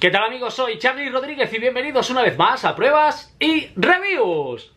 ¿Qué tal amigos? Soy Charlie Rodríguez y bienvenidos una vez más a Pruebas y Reviews.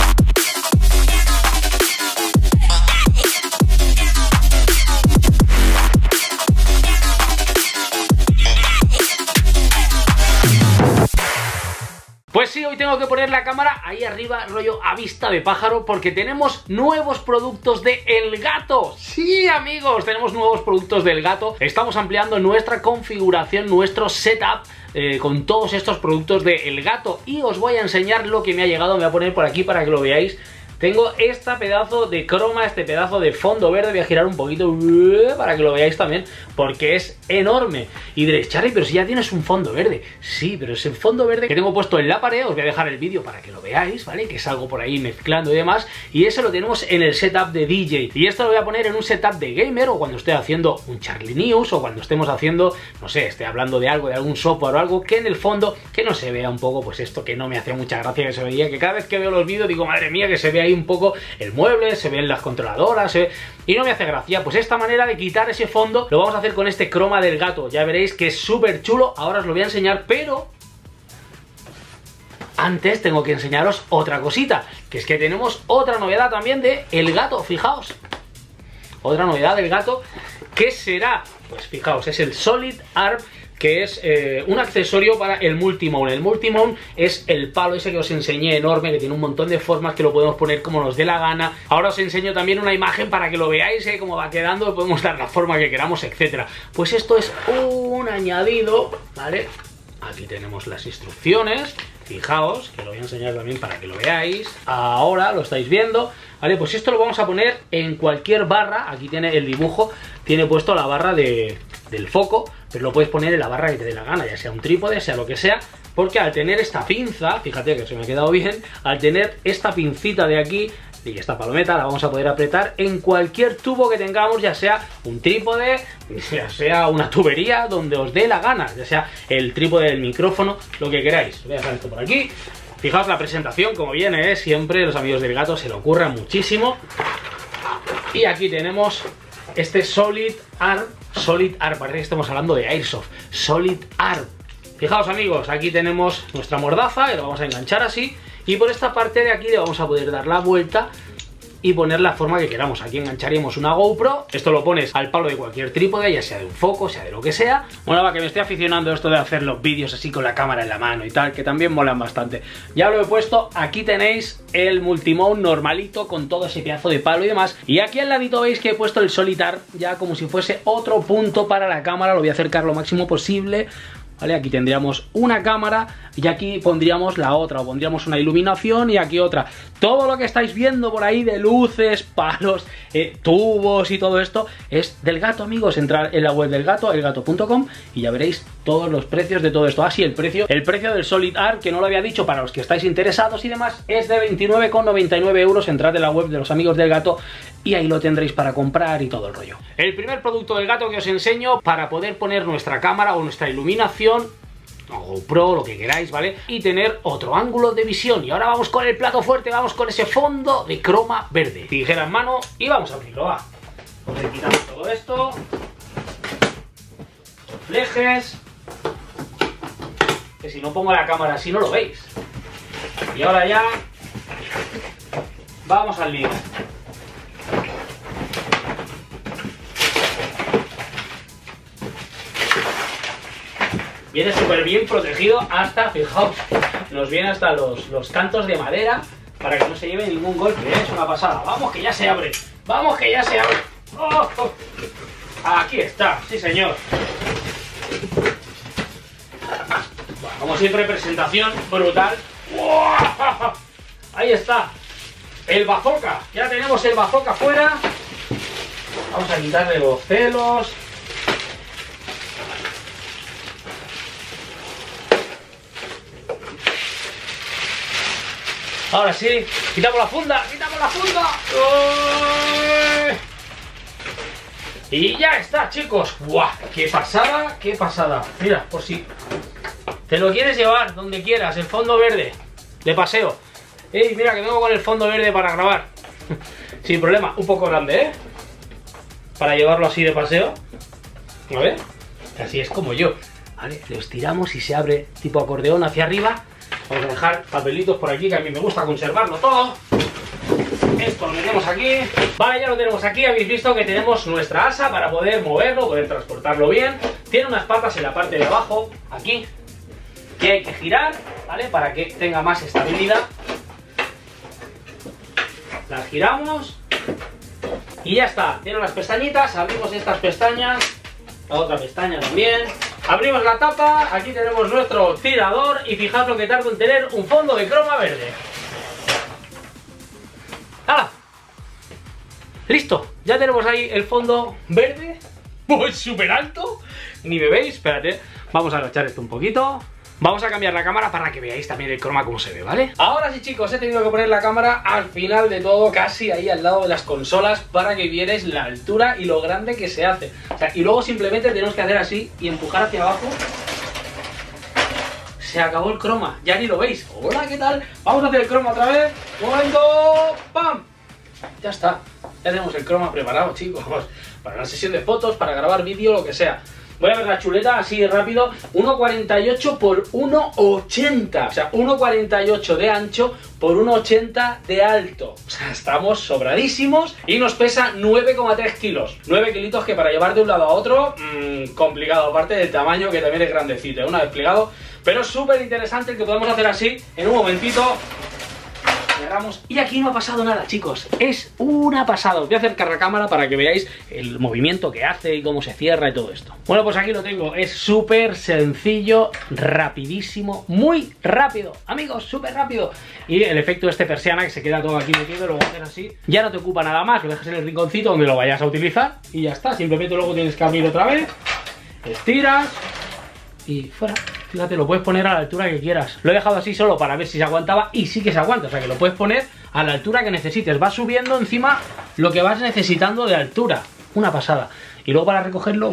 Pues sí, hoy tengo que poner la cámara ahí arriba, rollo a vista de pájaro, porque tenemos nuevos productos de Elgato. Sí, amigos, tenemos nuevos productos de Elgato. Estamos ampliando nuestra configuración, nuestro setup con todos estos productos de Elgato. Y os voy a enseñar lo que me ha llegado. Me voy a poner por aquí para que lo veáis. Tengo este pedazo de croma, este pedazo de fondo verde. Voy a girar un poquito para que lo veáis también, porque es enorme. Y diréis, Charlie, pero si ya tienes un fondo verde. Sí, pero es el fondo verde que tengo puesto en la pared. Os voy a dejar el vídeo para que lo veáis, ¿vale? Que salgo por ahí mezclando y demás. Y ese lo tenemos en el setup de DJ. Y esto lo voy a poner en un setup de gamer, o cuando esté haciendo un Charlie News, o cuando estemos haciendo, no sé, esté hablando de algo, de algún software o algo, que en el fondo, que no se vea un poco, pues esto que no me hace mucha gracia que se veía. Que cada vez que veo los vídeos digo, madre mía, que se vea ahí un poco el mueble, se ven las controladoras, y no me hace gracia. Pues esta manera de quitar ese fondo lo vamos a hacer con este croma del Elgato. Ya veréis que es súper chulo. Ahora os lo voy a enseñar, pero antes tengo que enseñaros otra cosita, que es que tenemos otra novedad también de Elgato. Fijaos, otra novedad del Elgato. ¿Qué será? Pues fijaos, es el Solid Arm, que es un accesorio para el multimount. El multimount es el palo ese que os enseñé enorme, que tiene un montón de formas, que lo podemos poner como nos dé la gana. Ahora os enseño también una imagen para que lo veáis, cómo va quedando, podemos dar la forma que queramos, etcétera. Pues esto es un añadido, ¿vale? Aquí tenemos las instrucciones. Fijaos, que lo voy a enseñar también para que lo veáis. Ahora lo estáis viendo, ¿vale? Pues esto lo vamos a poner en cualquier barra. Aquí tiene el dibujo, tiene puesto la barra del foco, pero lo puedes poner en la barra que te dé la gana, ya sea un trípode, sea lo que sea, porque al tener esta pinza, fíjate que se me ha quedado bien, al tener esta pincita de aquí y esta palometa, la vamos a poder apretar en cualquier tubo que tengamos, ya sea un trípode, ya sea una tubería, donde os dé la gana, ya sea el trípode del micrófono, lo que queráis. Voy a dejar esto por aquí. Fijaos la presentación como viene, siempre los amigos del Elgato se lo ocurran muchísimo. Y aquí tenemos este Solid Arm, parece que estamos hablando de Airsoft, Solid Arm. Fijaos amigos, aquí tenemos nuestra mordaza, y lo vamos a enganchar así, y por esta parte de aquí le vamos a poder dar la vuelta y poner la forma que queramos. Aquí engancharíamos una GoPro, esto lo pones al palo de cualquier trípode, ya sea de un foco, sea de lo que sea. Bueno, va, que me estoy aficionando a esto de hacer los vídeos así con la cámara en la mano y tal, que también molan bastante. Ya lo he puesto, aquí tenéis el multimount normalito con todo ese pedazo de palo y demás. Y aquí al ladito veis que he puesto el Solid Arm, ya como si fuese otro punto para la cámara. Lo voy a acercar lo máximo posible, ¿vale? Aquí tendríamos una cámara y aquí pondríamos la otra, o pondríamos una iluminación y aquí otra. Todo lo que estáis viendo por ahí de luces, palos, tubos y todo esto es del Elgato, amigos. Entrad en la web del Elgato, elgato.com, y ya veréis todos los precios de todo esto. Así el precio del Solid Arm, que no lo había dicho para los que estáis interesados y demás, es de 29,99 euros. Entrad en la web de los amigos del Elgato y ahí lo tendréis para comprar y todo el rollo. El primer producto del Elgato que os enseño para poder poner nuestra cámara o nuestra iluminación, o GoPro, lo que queráis, ¿vale? Y tener otro ángulo de visión. Y ahora vamos con el plato fuerte, vamos con ese fondo de croma verde. Tijera en mano y vamos a abrirlo, va. Pues le quitamos todo esto, los flejes, que si no pongo la cámara así no lo veis. Y ahora ya vamos al lío. Viene súper bien protegido hasta, fijaos, nos viene hasta los cantos de madera para que no se lleve ningún golpe, es una pasada. Vamos que ya se abre, vamos que ya se abre. ¡Oh, oh! Aquí está, sí señor. Bueno, como siempre, presentación brutal. ¡Wow! Ahí está, el bazooka, ya tenemos el bazooka fuera. Vamos a quitarle los pelos. Ahora sí, quitamos la funda, quitamos la funda. ¡Uy! Y ya está, chicos. ¡Guau! ¡Qué pasada, qué pasada! Mira, por si te lo quieres llevar donde quieras, el fondo verde de paseo. ¡Ey, mira que vengo con el fondo verde para grabar! Sin problema, un poco grande, ¿eh? Para llevarlo así de paseo. A ver, así es como yo. ¿vale? Lo estiramos y se abre tipo acordeón hacia arriba. Vamos a dejar papelitos por aquí, que a mí me gusta conservarlo todo. Esto lo metemos aquí. Vale, ya lo tenemos aquí. Habéis visto que tenemos nuestra asa para poder moverlo, poder transportarlo bien. Tiene unas patas en la parte de abajo, aquí, que hay que girar, ¿vale? Para que tenga más estabilidad. Las giramos y ya está. Tiene unas pestañitas. Abrimos estas pestañas, la otra pestaña también. Abrimos la tapa. Aquí tenemos nuestro tirador y fijaos lo que tarda en tener un fondo de croma verde. ¡Hala! ¡Listo! Ya tenemos ahí el fondo verde. ¡Pues súper alto! Ni me veis, espérate. Vamos a agachar esto un poquito. Vamos a cambiar la cámara para que veáis también el croma como se ve, ¿vale? Ahora sí, chicos, he tenido que poner la cámara al final de todo, casi ahí al lado de las consolas, para que vierais la altura y lo grande que se hace. O sea, y luego simplemente tenemos que hacer así y empujar hacia abajo. Se acabó el croma, ya ni lo veis. Hola, ¿qué tal? Vamos a hacer el croma otra vez. Un momento, ¡pam! Ya está, ya tenemos el croma preparado, chicos, para una sesión de fotos, para grabar vídeo, lo que sea. Voy a ver la chuleta así rápido. 1,48 por 1,80. O sea, 1,48 de ancho por 1,80 de alto. O sea, estamos sobradísimos. Y nos pesa 9,3 kilos. 9 kilitos que para llevar de un lado a otro, complicado. Aparte del tamaño, que también es grandecito, una vez plegado. Pero es súper interesante el que podemos hacer así en un momentito. Cerramos. Y aquí no ha pasado nada, chicos. Es una pasada. Os voy a acercar la cámara para que veáis el movimiento que hace y cómo se cierra y todo esto. Bueno, pues aquí lo tengo. Es súper sencillo, rapidísimo, muy rápido. Amigos, súper rápido. Y el efecto de este persiana que se queda todo aquí metido, lo voy a hacer así. Ya no te ocupa nada más. Lo dejas en el rinconcito donde lo vayas a utilizar. Y ya está. Simplemente luego tienes que abrir otra vez. Estiras. Y fuera. Fíjate, lo puedes poner a la altura que quieras. Lo he dejado así solo para ver si se aguantaba y sí que se aguanta. O sea que lo puedes poner a la altura que necesites. Vas subiendo encima lo que vas necesitando de altura. Una pasada. Y luego para recogerlo...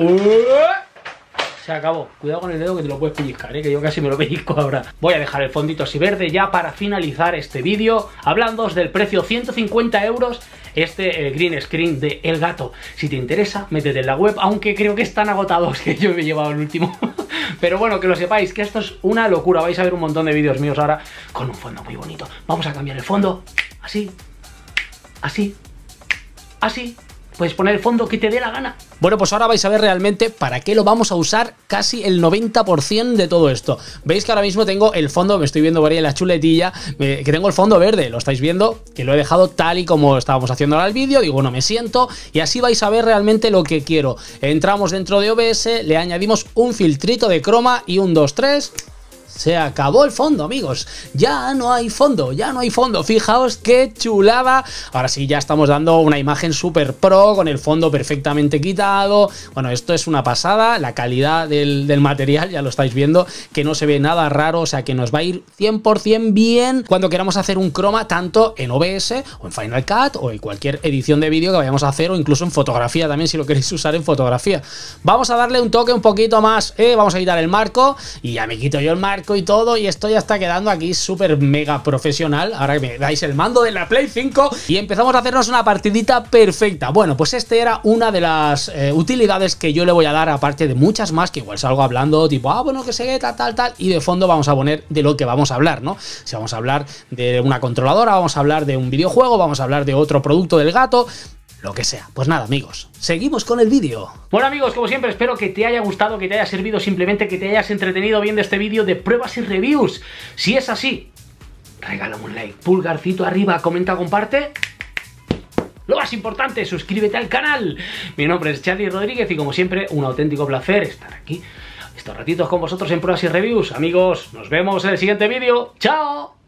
Se acabó. Cuidado con el dedo que te lo puedes pellizcar, que yo casi me lo pellizco ahora. Voy a dejar el fondito así verde ya para finalizar este vídeo, hablándoos del precio 150 euros este green screen de Elgato. Si te interesa, métete en la web, aunque creo que están agotados, que yo me he llevado el último. Pero bueno, que lo sepáis, que esto es una locura. Vais a ver un montón de vídeos míos ahora con un fondo muy bonito. Vamos a cambiar el fondo, así, así, así. Puedes poner el fondo que te dé la gana. Bueno, pues ahora vais a ver realmente para qué lo vamos a usar casi el 90% de todo esto. Veis que ahora mismo tengo el fondo, me estoy viendo por ahí en la chuletilla, que tengo el fondo verde, lo estáis viendo, que lo he dejado tal y como estábamos haciendo ahora el vídeo. Digo, bueno, me siento y así vais a ver realmente lo que quiero. Entramos dentro de OBS, le añadimos un filtrito de croma y un 2, 3... Se acabó el fondo, amigos. Ya no hay fondo, ya no hay fondo. Fijaos qué chulada. Ahora sí, ya estamos dando una imagen súper pro, con el fondo perfectamente quitado. Bueno, esto es una pasada. La calidad del material, ya lo estáis viendo, que no se ve nada raro. O sea, que nos va a ir 100% bien cuando queramos hacer un croma, tanto en OBS o en Final Cut o en cualquier edición de vídeo que vayamos a hacer, o incluso en fotografía también, si lo queréis usar en fotografía. Vamos a darle un toque un poquito más. Vamos a quitar el marco y ya me quito yo el marco y todo, y esto ya está quedando aquí súper mega profesional. Ahora que me dais el mando de la Play 5 y empezamos a hacernos una partidita perfecta. Bueno, pues este era una de las utilidades que yo le voy a dar, aparte de muchas más que igual salgo hablando, tipo, bueno, que se tal, y de fondo vamos a poner de lo que vamos a hablar, ¿no? Si vamos a hablar de una controladora, vamos a hablar de un videojuego, vamos a hablar de otro producto del gato, lo que sea. Pues nada, amigos, seguimos con el vídeo. Bueno, amigos, como siempre, espero que te haya gustado, que te haya servido, simplemente que te hayas entretenido viendo este vídeo de pruebas y reviews. Si es así, regálame un like, pulgarcito arriba, comenta, comparte. Lo más importante, suscríbete al canal. Mi nombre es Charlie Rodríguez y como siempre, un auténtico placer estar aquí estos ratitos con vosotros en pruebas y reviews. Amigos, nos vemos en el siguiente vídeo. ¡Chao!